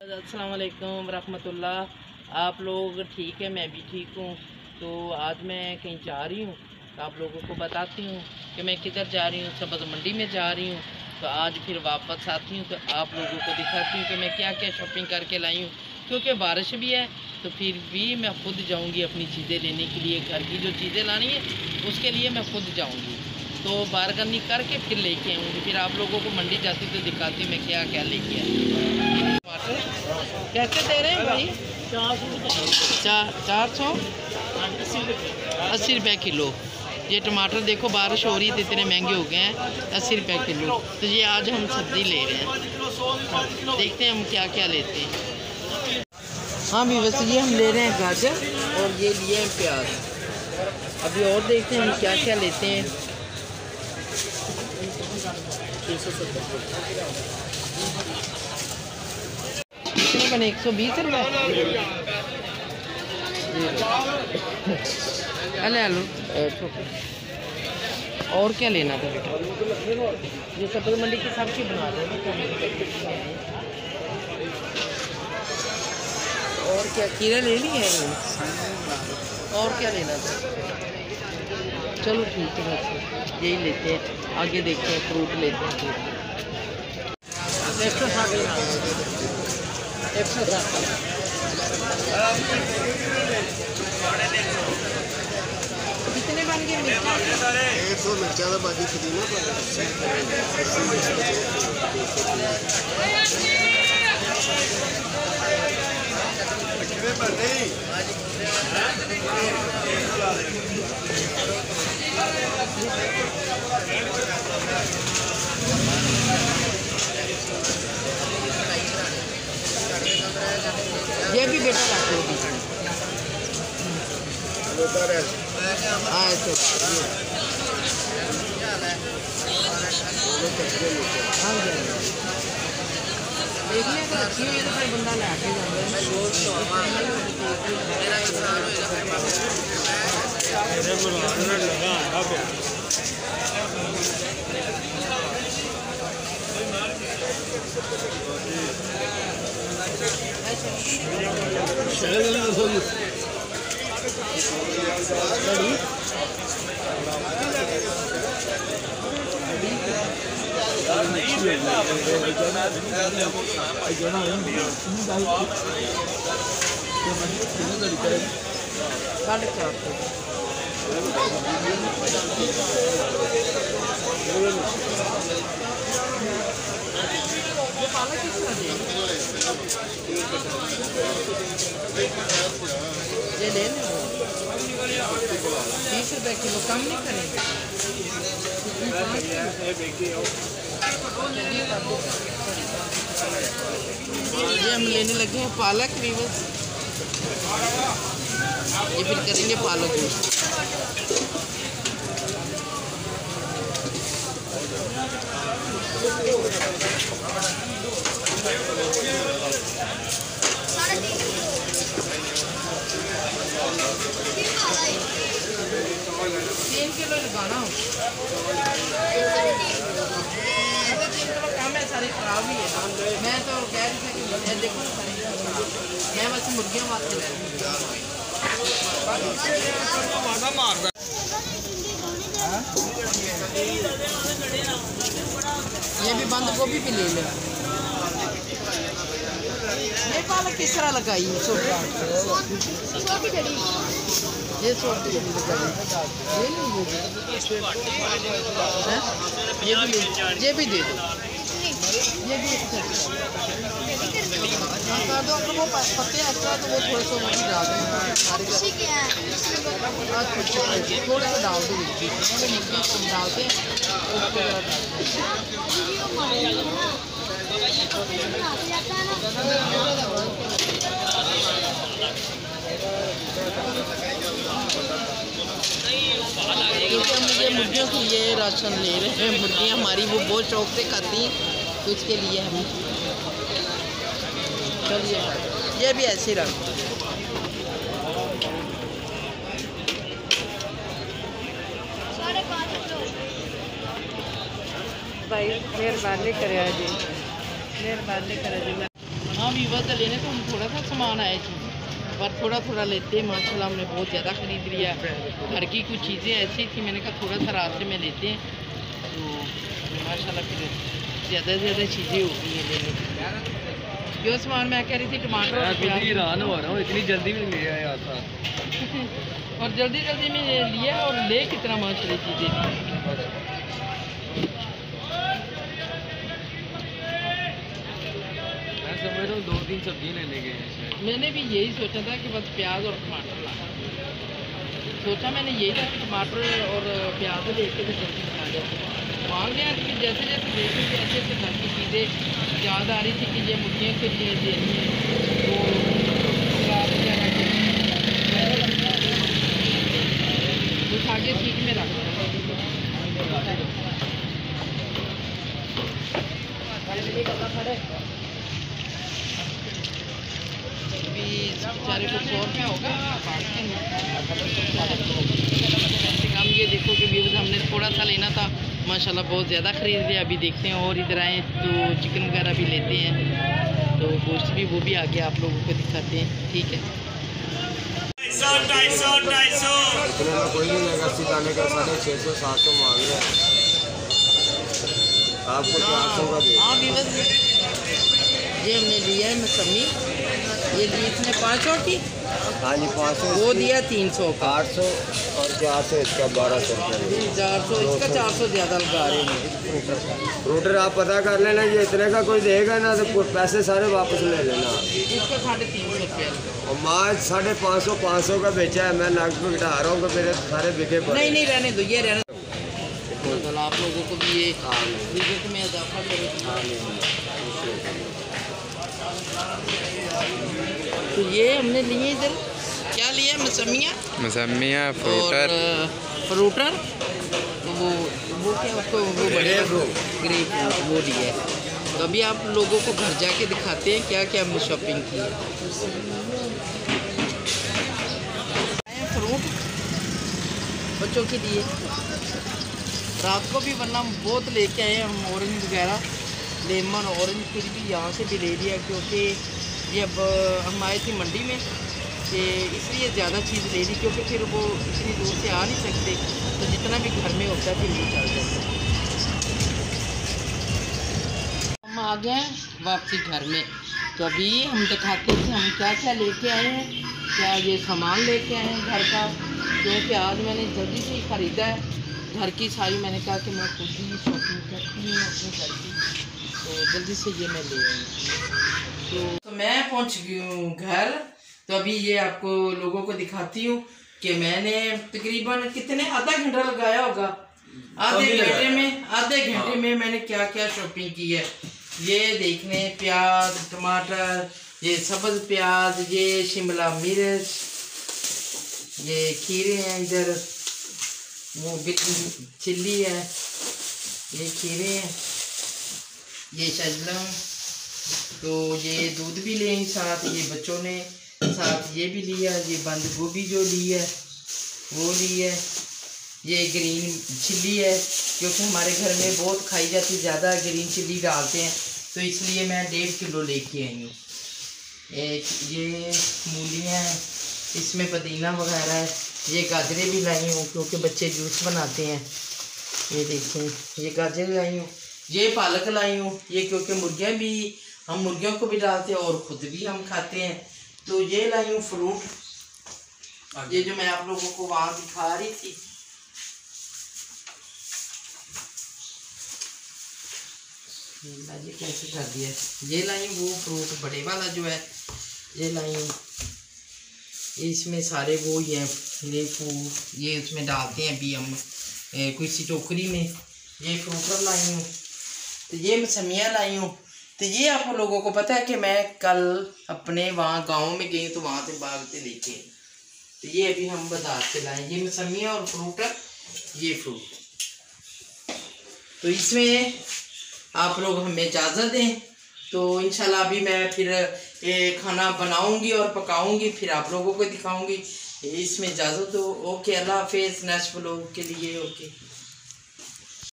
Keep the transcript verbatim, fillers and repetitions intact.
अस्सलाम वालेकुम रहमतुल्लाह। आप लोग ठीक है, मैं भी ठीक हूँ। तो आज मैं कहीं जा रही हूँ, तो आप लोगों को बताती हूँ कि मैं किधर जा रही हूँ। सब्ज़ मंडी में जा रही हूँ। तो आज फिर वापस आती हूँ तो आप लोगों को दिखाती हूँ कि मैं क्या क्या शॉपिंग करके लाई हूँ। क्योंकि बारिश भी है तो फिर भी मैं खुद जाऊँगी अपनी चीज़ें लेने के लिए। घर की जो चीज़ें लानी है उसके लिए मैं खुद जाऊँगी। तो बारगानी करके फिर लेके आऊँगी। फिर आप लोगों को मंडी जाती तो दिखाती मैं क्या क्या लेके आई। टमाटर कैसे दे रहे हैं भाई? चार सौ चार चार सौ अस्सी रुपये किलो। ये टमाटर देखो, बारिश हो रही है तो इतने महंगे हो गए हैं, अस्सी रुपये किलो। तो ये आज हम सब्ज़ी ले रहे हैं, देखते हैं हम क्या क्या लेते हैं। हाँ भी वैसे ये हम ले रहे हैं गाजर और ये लिए हैं प्याज। अभी और देखते हैं हम क्या क्या लेते हैं। कितने बने? एक सौ बीस रुपये। अले आलू और क्या लेना था बेटा? ये सब्ज़ी मंडी की सब्जी बना दो। और क्या खीरा ले ली है? और क्या लेना था? चलो ठीक है, बस यही लेते हैं। आगे देखते हैं, फ्रूट लेते हैं। एक सौ साठ एक सौ साठ कितने बन गए? एक सौ मिर्चा का बाकी पुदीना ये भी बेटा लाते होगी। हाँ ऐसे देखने को अच्छी हुई तो फिर बंदा ला के साढ़े चार सौ पालक किस तरह दे? ये ले लो, बीस रुपये किलो। कम नहीं करेंगे? ये हम लेने लगे हैं पालक भी। बस ये फिर करेंगे पालक भी। तीन किलो लगाना हो, कम है, सारी खराब ही है। मैं तो कह रही थी कि देखो मैं बस मुर्गियों वास्ते ले रही हूँ। ये भी बंद गोभी भी ले लें। ये पालक किस तरह लगाई? सौ ये सौ ये भी ये भी दे दो। ये भी कर दो। अगर वो पत्ते एक्स्ट्रा तो वो थोड़े से ऊपर डाल दो। थोड़े से डाल दो, डालते हैं। क्योंकि हम ये मुर्गियों के लिए राशन ले रहे हैं। मुर्गियाँ हमारी वो बहुत शौक से खाती हैं, तो इसके लिए हम चलिए ये भी ऐसे ही रख भाई। मेहरबानी करे जी, मेहरबानी करे जी। हाँ वीवर से लेने तो हम थोड़ा सा सामान आए थे, पर थोड़ा थोड़ा लेते हैं माशाल्लाह। हमने बहुत ज़्यादा ख़रीद लिया। घर की कुछ चीज़ें ऐसी थी, मैंने कहा थोड़ा सा रास्ते में लेते हैं, तो माशाल्लाह फिर ज़्यादा से ज़्यादा चीज़ें होती हैं लेने की। जो सामान मैं कह रही थी टमाटर और प्याज, हैरान हो रहा हूँ इतनी जल्दी में ले आया था। और जल्दी जल्दी में ले लिया और ले कितना माशाल्लाह चीज़ें। समझ रहा हूँ दो तीन सब्जी लेने गए। मैंने भी यही सोचा था कि बस प्याज और टमाटर ला, सोचा मैंने यही था कि टमाटर और प्याज लेके तो जल्दी खा जाओ। वहाँ गया कि जैसे जैसे देखें कि ऐसे ऐसे घर की चीज़ें याद आ रही थी कि ये मुर्गियों के लिए देनी है, तो उठा के सीख में रख बेचारे को सौ रुपया होगा काम। ये देखो कि व्यूज़ हमने थोड़ा सा लेना था, माशाल्लाह बहुत ज़्यादा ख़रीद लिया। अभी देखते हैं और इधर आए तो चिकन वगैरह भी लेते हैं, तो गोश्त भी वो भी आगे आप लोगों को दिखाते हैं। ठीक है, इतने में कोई नहीं लेगा, सिखाने का साढ़े छः सौ सात सौ मांग रहे हैं, आपको चार सौ का दे। हाँ व्यूज़, ये हमने लिया है मौसमी, ये दी इसने पाँच सौ की, हाँ जी पाँच सौ, वो दिया तीन सौ का, आठ सौ और चार सौ इसका बारह सौ रुपये, चार सौ इसका, चार सौ ज़्यादा लगा रहे हैं। फ्रूटर आप पता कर लेना, ये इतने का कोई देगा ना तो पैसे सारे वापस ले लेना। इसका साढ़े तीन सौ रुपया, और माँ साढ़े पाँच सौ पाँच सौ का बेचा है, मैं नग पे घटा रहा हूँ कि मेरे सारे बिके पड़े। नहीं नहीं रहने दो, ये रहने दो, आप लोगों को भी ये रिज़्क में इजाफा करें। तो ये हमने लिए इधर क्या लिया, मौसमियाँ मौसमियाँ, और फ्रूटर, फ्रूटर, वो वो क्या उसको वो बड़े ग्रेप फ्रूट वो लिया है। तो अभी आप लोगों को घर जाके दिखाते हैं क्या क्या हमने शॉपिंग की है। फ्रूट बच्चों के लिए रात को भी, वरना बहुत लेके आए हम ऑरेंज वगैरह, लेमन ऑरेंज, फिर भी यहाँ से भी ले लिया क्योंकि ये अब हम आए थे मंडी में, कि इसलिए ज़्यादा चीज़ ले ली क्योंकि फिर वो इतनी दूर से आ नहीं सकते, तो जितना भी घर में होता है फिर वो चल जाता है। हम आ गए हैं वापसी घर में, तो अभी हम दिखाते थे हम क्या क्या लेके आए हैं, क्या ये सामान लेके आए हैं घर का, क्योंकि आज मैंने जल्दी से ही ख़रीदा है घर की सारी। मैंने कहा कि मैं खुद ही शॉपिंग करती हूँ अपने घर की, तो जल्दी से ये मैं ले आई। तो, तो मैं पहुँच गई हूँ घर, तो अभी ये आपको लोगों को दिखाती हूँ कि मैंने तकरीबन कितने आधा घंटा लगाया होगा, आधे घंटे में आधे घंटे में मैंने क्या क्या शॉपिंग की है। ये देखने प्याज, टमाटर, ये सब्ज़ प्याज, ये शिमला मिर्च, ये खीरे हैं, इधर वो चिल्ली है, ये खीरे हैं, ये शलजम, तो ये दूध भी लें साथ, ये बच्चों ने साथ ये भी लिया, ये बंद गोभी जो ली है वो ली है, ये ग्रीन चिल्ली है क्योंकि हमारे घर में बहुत खाई जाती, ज़्यादा ग्रीन चिल्ली डालते हैं, तो इसलिए मैं डेढ़ किलो लेके आई हूँ। एक ये मूलियाँ हैं, इसमें पुदीना वगैरह है, ये गाजरें भी लाई हूँ क्योंकि बच्चे जूस बनाते हैं। ये देखें ये गाजर लाई हूँ, ये पालक लाई हूँ, ये क्योंकि मुर्गियाँ भी, हम मुर्गियों को भी डालते हैं और ख़ुद भी हम खाते हैं। तो ये लाई हूँ फ्रूट, ये जो मैं आप लोगों को वहाँ दिखा रही थी, ये कैसे कर दिया, ये लाई हूँ वो फ्रूट बड़े वाला जो है, ये लाई हूँ, इसमें सारे वो ही हैं, ये फूल ये उसमें डालते हैं अभी हम कोई सी टोकरी में। ये फ्रूटर लाई हूँ, तो ये मौसमियाँ लाई हूँ। तो ये आप लोगों को पता है कि मैं कल अपने वहाँ गांव में गई तो वहाँ से भागते लेके, तो ये अभी हम बाजार से लाए, ये मौसमियाँ और फ्रूटर, ये फ्रूट। तो इसमें आप लोग हमें इजाज़त दें, तो इंशाल्लाह अभी मैं फिर ये खाना बनाऊंगी और पकाऊंगी, फिर आप लोगों को दिखाऊंगी। इसमें इजाज़त दो, ओके, अल्लाह हाफिज़, नेक्स्ट व्लॉग के लिए ओके।